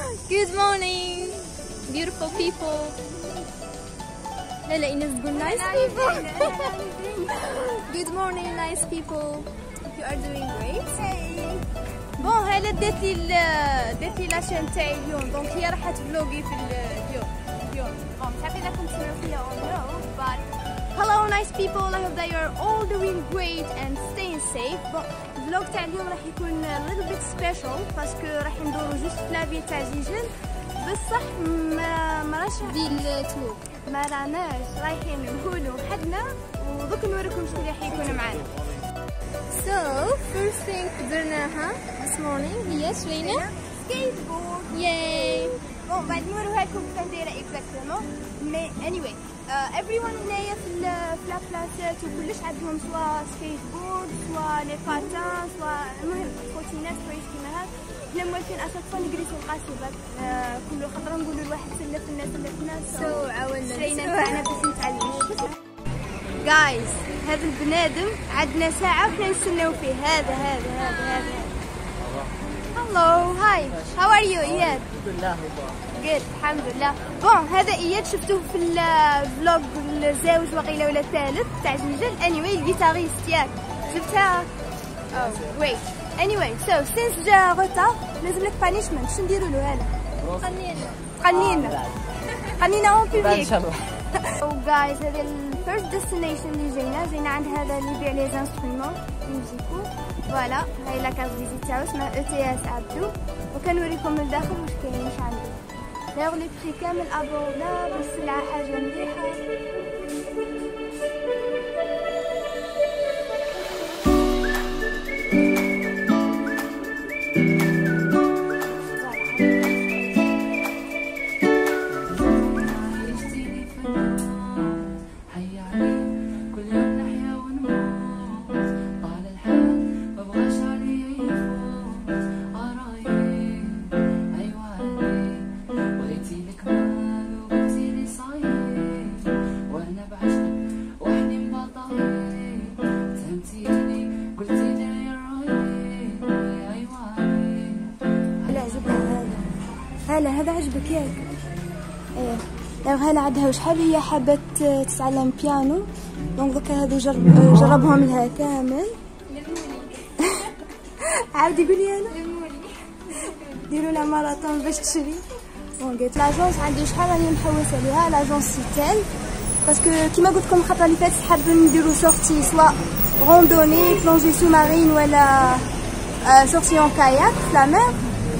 Good morning, beautiful people. Lala Ines تقول nice people. Good morning, nice people. You are doing great. بون هلا دات لي لاشين تاعي اليوم، دونك هي راح تفلوغي في اليوم. بون تعرفي اذا كنت تسمعوا فيا او نو but hello nice people, I hope that you are all doing great and staying safe. بون الفلوغ تاع اليوم راح يكون a little bit special باسكو راح ندورو جوست في لافي تاع جيجل، بصح ما راش ديال توك، ما راناش رايحين نكونوا حدنا، ودوك نوريكم شكون راح يكون معانا. So first thing درناها this morning هي شرينا skateboard. Yay! بون بعد نوريوها لكم كيفاش دايره exactement. مي anyway everyone هنايا في لابلاسات وكلش عندهم سوا سكيتبورد سوا لي باتان سوا المهم تروتينات كويس كيما هاد. حنا موالفين اشاك نجريسو القاصبات كل خطره نقولوا لواحد سلف الناس سلفنا عاونا شرينا تاعنا باش نتعلموا. جايز هذا البنادم عندنا ساعة وحنا نستناو فيه. هذا هلو هاي هاو ار يو اياد؟ الحمد لله جود الحمد لله. بون هذا اياد شفتوه في الفلوج الزاوج وقيله ولا الثالث تاع جيجل. anyway الجيتاريست ياك جبتها ويت anyway so since جا غوتا لازم لك بانيشمنت. شنو نديروا له هذا؟ قنينا اون بوبليك. So guys هذا الفيرست ديستنيشن اللي جينا عند هذا اللي يبيع لي زانسترومون ميوزيكو. فوالا هاي لا كارت فيزيت تاعو اسمها ETS عبدو، وكنوريكم من الداخل واش كاين واش عنده. داير لي بري كامل ابوردابل، السلعه حاجه مليحه. هذا عجبك ياك؟ ايه هلا عندها شحال هي حابه تتعلم بيانو، دونك دوكا هادو جربهم لها كامل. عاودي قولي انا ديروا لها ماراثون باش تشري. بون قالت لاجونس عندي شحال راني محوسه ليها لاجونس سيتال، باسكو كيما قلت لكم الخطره اللي فاتت حابه نديرو سورتي سوا روندوني بلونجي سو مارين ولا سورتي اون كاياك في لا مير.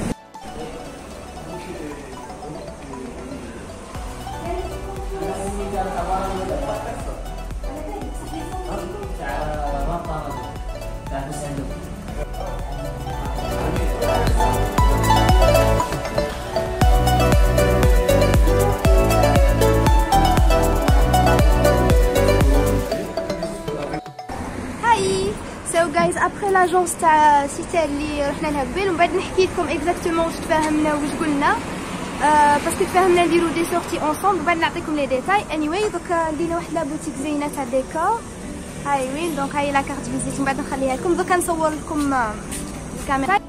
جايز ابخي لاجونس تاع سيتال اللي رحنا لها قبل، ومن بعد نحكي لكم اكزاكتومون واش تفاهمنا واش قلنا باسكو تفاهمنا نديرو دي سورتي اونصومبل، بعد نعطيكم لي ديتاي. اني دوكا لينا واحد لا بوتيك زينه تاع ديكور. هاي وين دونك هاي لا كارت فيزيت، من بعد نخليها لكم. دوكا نصور لكم الكاميرا.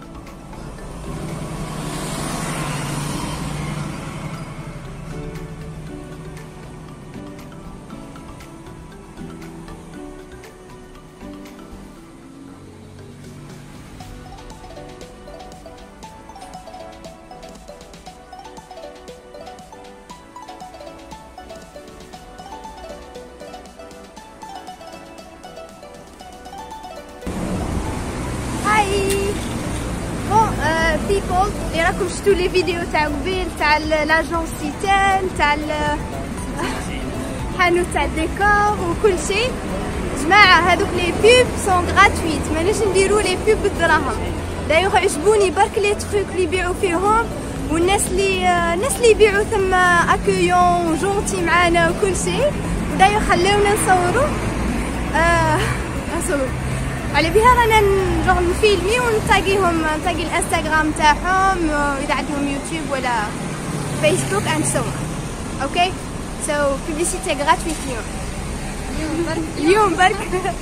بيبول اللي راكم شفتوا لي فيديو تاع قبيل تاع لاجونس سيتال تاع الحانوت تاع الديكور وكل شيء، جماعه هذوك لي بوب سون غراتويت، ماناش نديرو لي بوب بالدراهم. دايوغ عجبوني برك لي تروك اللي يبيعوا فيهم، والناس اللي يبيعوا ثم اكيون جونتي معانا وكل شيء. ودايوغ خليونا نصوروا على بها رانا نجرب نفيلمي ونتاقيهم، نتاقي الانستغرام تاعهم اذا عندهم يوتيوب ولا فيسبوك اند سو اوكي. سو بيبليسيتي غراتويت اليوم برك.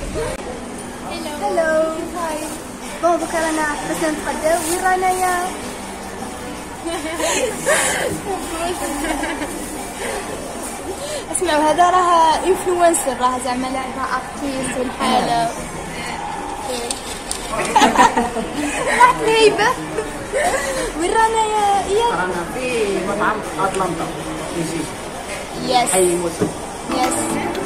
هلو هاي بون دوكا رانا حبسنا نتغداو. وين رانا يا اسمعوا هذا راه انفلونسر، راه زعما لاعبها ارتيست والحاله. راحت الهيبه. وين رانا يا اياد؟ رانا في مطعم اتلانتا في جيجي. يس حي موسى. يس.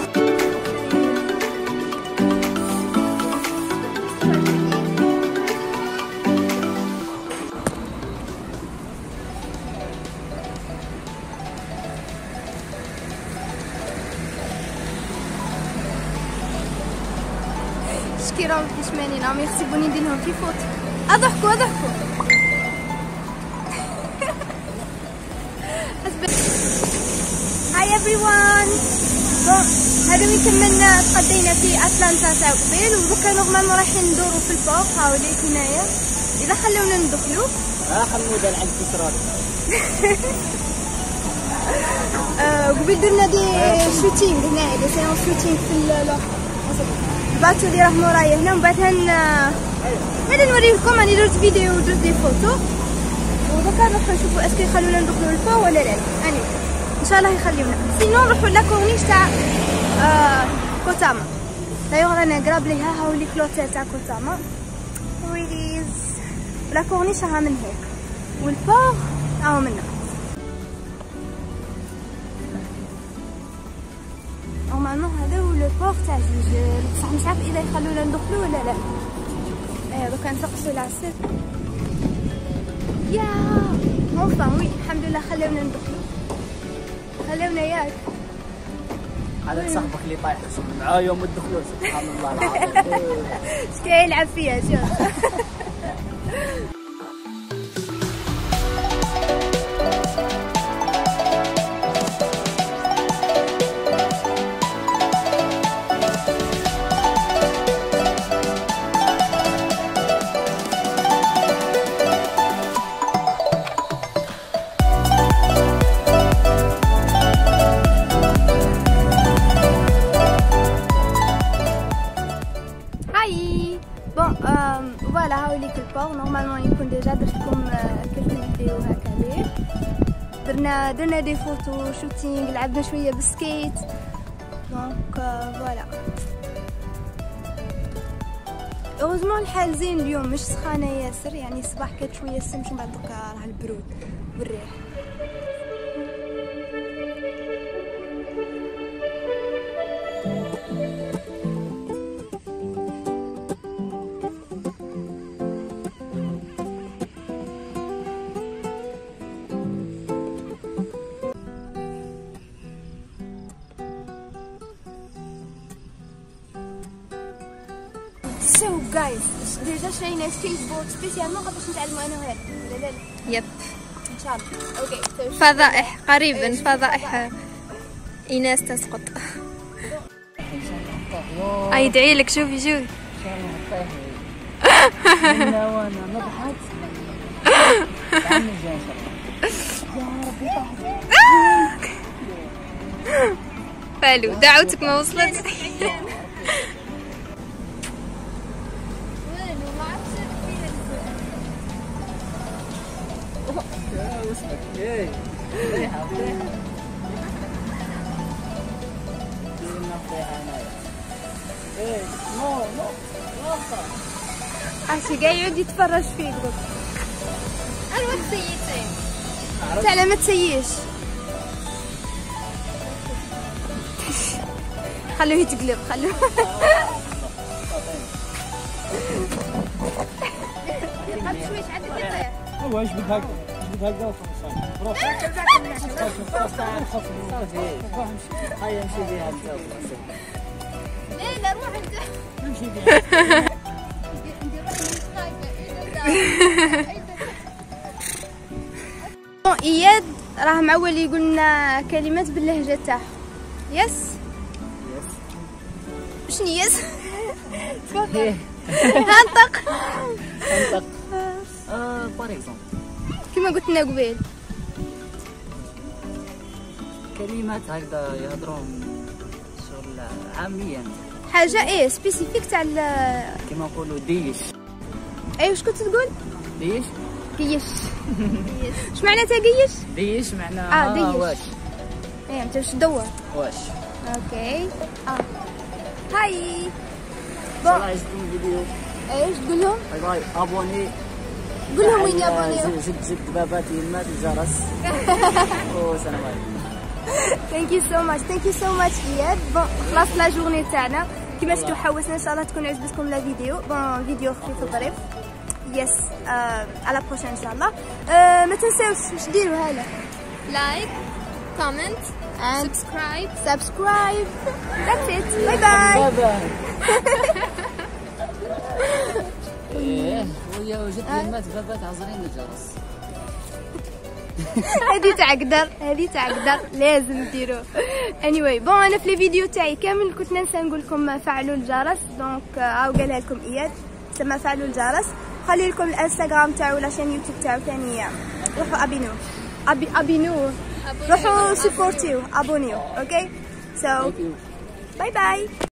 شكي راهم كيشمانين، راهم يحسبوني ندير لهم في فوت. اضحكوا اضحكوا. هاي everyone. بون هذا ويكمل تقضينا في اتلانتا تاع قبيل، ودوكا نورمالمون رايحين ندورو في البور هاوليك هنايا اذا خلونا ندخلو. خلونا نلعب في تراب. قبيل درنا دي شوتينغ هنايا، دي سيونس شوتينغ في الباتو اللي راه مورايا هنا، ومن بعد ملي نوريكم راني درت فيديو ودرت دي فوتو، ودوكا نروحو نشوفو اسكو يخلونا ندخلو للفوق ولا لا. يعني ان شاء الله يخليونا، سينو نروحو لاكورنيش تاع كوتاما. دايوغ رانا قراب ليها هاوليك لوتيل تاع كوتاما ويليز، لاكورنيش راها من هيك والفوق راهو منا. نورمالمون هذا هو لو بور تاع جوج، بصح مش عارف اذا يخلونا ندخلو ولا لا. دوكا نسقسو العسل. يا اونفان وي الحمد لله خلونا ندخلو، خلونا ياك. هذاك صاحبك اللي طايح معاه يوم الدخول سبحان الله العظيم. شكي يلعب فيها شوف. فوالا هاوليك البور. نورمالمون يكون ديجا درت لكم كلكو فيديو هكا ليه. درنا دي فوتو شوتينغ، لعبنا شويه بالسكيت. دونك فوالا اوزمون الحال زين اليوم، مش سخانه ياسر، يعني الصباح كانت شويه الشمس ومن بعد دوكا راه البرود والريح. سو جايز ديجا شرينا سكيت بورد سبيسيالمون باش نتعلمو انا وهاد ولا لا؟ يب ان شاء الله. اوكي فضائح قريبا، فضائح ايناس تسقط. يدعي لك. شوفي شوفي ان شاء الله نطيح انا وانا نضحك. تعال نجي ان شاء الله. يا ربي طاحت. فالو دعوتك ما وصلت. عاشي قاعد يعود يتفرج فيك دوك. انا ما تسييتين تعال ما تسييش، خلوه يتقلب خلوه. شويش عندك يطيح. هو ايش بدك هكا؟ ايش بدك هكا؟ هيا نمشي بيها لا لا روح انت. نمشي بيها. اياد راه معول يقول لنا كلمات باللهجه تاعو. يس شنو يس؟ تفضل انطق. بار اكزومبل كيما قلت لنا قبيل كلمات هكذا يهضرون شغل عاميا، حاجه ايه سبيسيفيك تاع كيما نقولوا ديش. اي واش كنت تقول؟ ديش ديش. اش معنى تاقيش؟ ديش معناها ديش. واش. ايه انت واش تدور؟ واش. اوكي. هاي. بون عجبكم الفيديو. ايش تقول لهم؟ باي باي ابوني. قول لهم وين يابونيو. جد باباتي يمات الجرس. والسلام عليكم. ثانك يو سو ماتش اياد. بون خلاص لا جورني تاعنا كيما شفتوا حوسنا ان شاء الله تكون عجبتكم لا فيديو. بون فيديو خفيف وظريف. يس على بروشين ان شاء الله. ما تنساوش واش ديروا هلا لايك كومنت and subscribe. That's it. Bye bye. ايه ويا وجد يمات بابات عازرين الجرس. هذه تعقدر لازم ديروه. anyway بون انا في الفيديو تاعي كامل كنت ننسى نقول لكم فعلوا الجرس. دونك هاو قالها لكم اياد تسمى فعلوا الجرس. خلي لكم الانستغرام تاعو ولا شان يوتيوب تاعو ثاني. روحوا ابينوه روحوا سبورتيو ابونيو. اوكي سو باي باي.